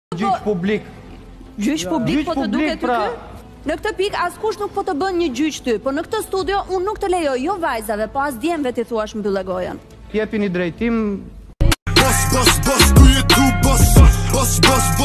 Gjyq publik. Gjyq publik po të duket pra... ty? Në këtë pikë askush nuk po të bën një gjyq ty, po në këtë studio unë nuk të lejoj jo vajzave, po as djemve ti thuash mbyllë gojen. Jepini drejtim.